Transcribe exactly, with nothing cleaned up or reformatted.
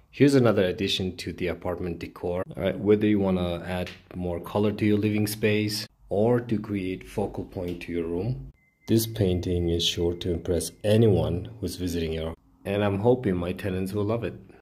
Here's another addition to the apartment decor. All right, whether you want to add more color to your living space or to create focal point to your room, this painting is sure to impress anyone who's visiting your home. And I'm hoping my tenants will love it.